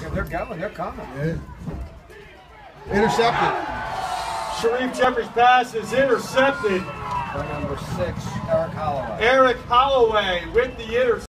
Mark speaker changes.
Speaker 1: They're going. They're coming.
Speaker 2: Yeah. Intercepted.
Speaker 3: Sharif Jeffrey's pass is intercepted.
Speaker 1: By number 6, Eric Holloway.
Speaker 3: Eric Holloway with the interception.